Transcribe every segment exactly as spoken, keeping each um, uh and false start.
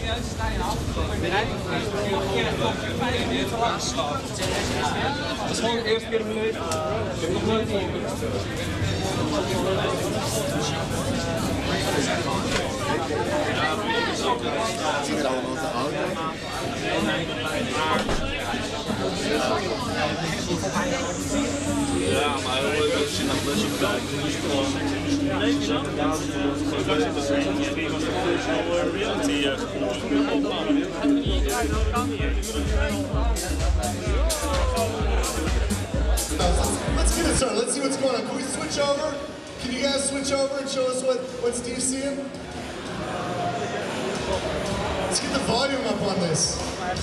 Dat is gewoon de eerste keer in mijn leven. Ik heb nog nooit een Het ziet er allemaal te oud uit. Ja, maar als je naar best kijkt, is het gewoon reality. Let's get it started. Let's see what's going on. Can we switch over? Can you guys switch over and show us what, what Steve's seeing? Let's get the volume up on this.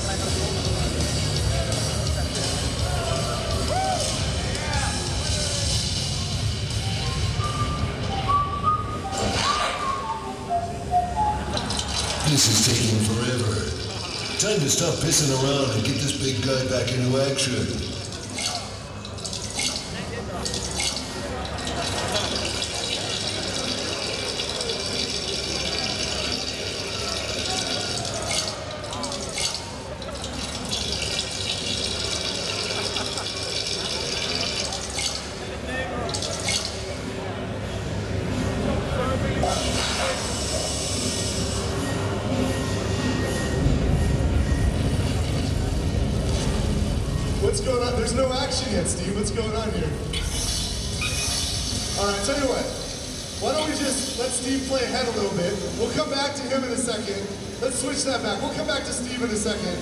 This is taking forever. Time to stop pissing around and get this big guy back into action. What's going on? There's no action yet, Steve. What's going on here? All right, tell you what. Why don't we just let Steve play ahead a little bit? We'll come back to him in a second. Let's switch that back. We'll come back to Steve in a second.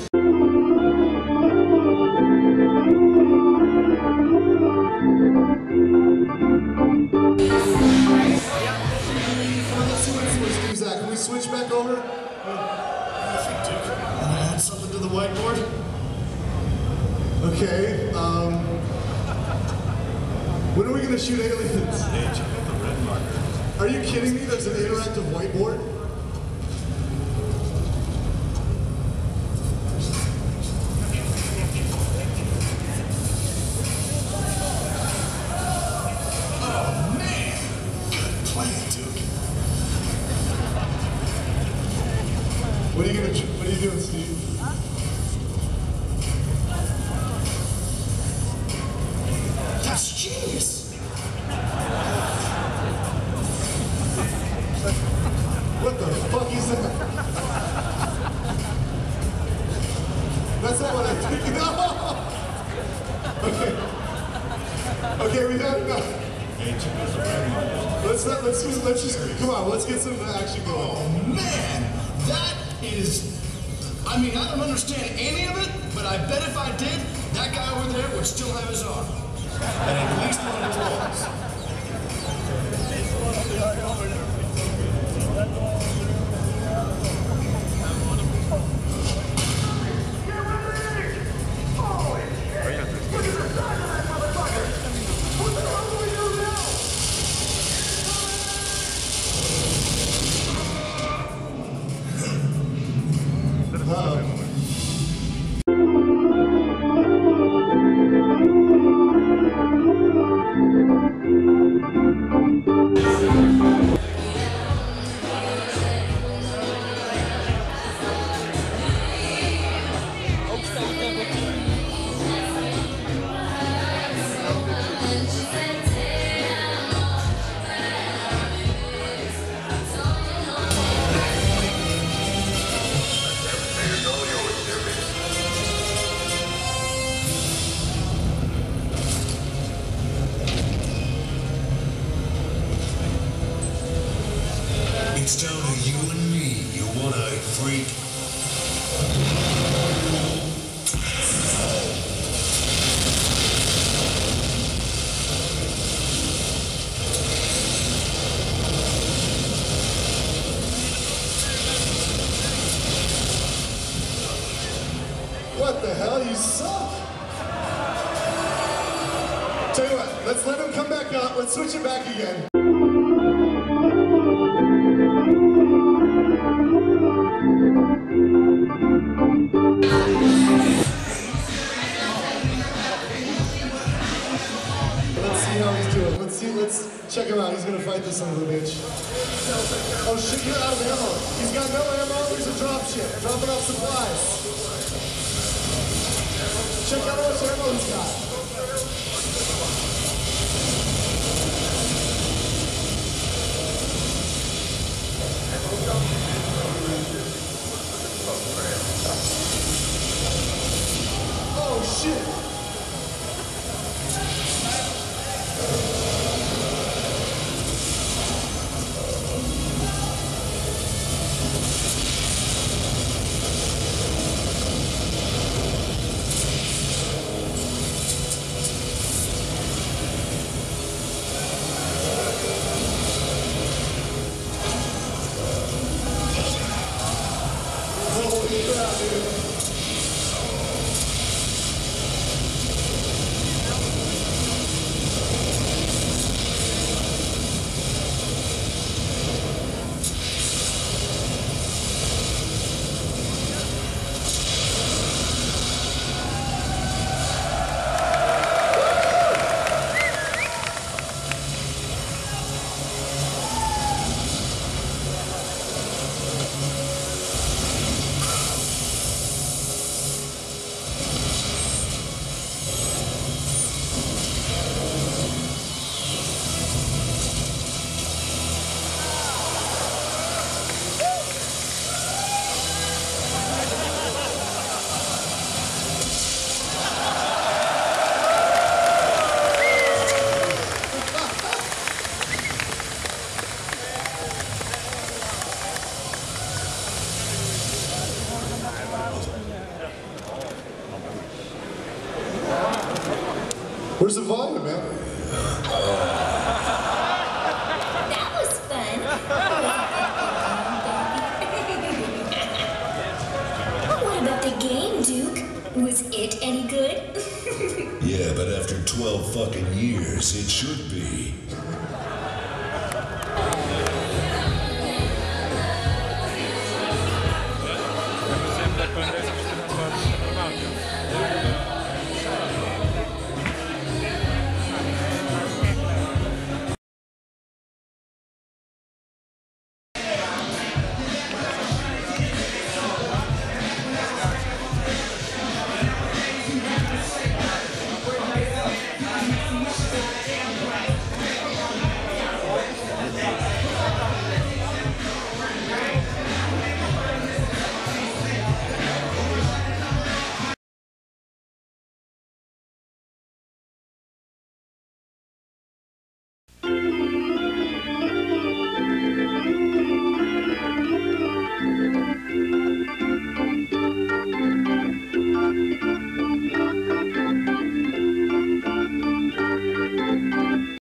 Let's see what Steve's at. Can we switch back over? I think, Dick. Want to add something to the whiteboard? Okay, um, when are we going to shoot aliens? Hey, check out the red marker. Are you kidding me? There's an interactive whiteboard? Oh, man! Good plan, Duke. What are you going to, what are you doing, Steve? That's genius! What the fuck is that? That's not what I think. No! Okay. Okay, we got enough. Hey, check out the red marker. Let's not, let's just, let's just, come on, let's get some action going. Oh, man! That is... I mean, I don't understand any of it, but I bet if I did, that guy over there would still have his arm. And at least one of the claws. It's down to you and me, you one-eyed freak. What the hell? You suck! Tell you what, let's let him come back up. Let's switch it back again. Let's see how he's doing. Let's see, let's check him out. He's gonna fight this son of a bitch. Oh shit, you're out of ammo. He's got no ammo, he's a dropship. Pumping up supplies. Check out how much ammo he's got. Oh shit! Holy crap, dude. Where's the volume, man? That was fun. What about the game, Duke? Was it any good? Yeah, but after twelve fucking years, it should be.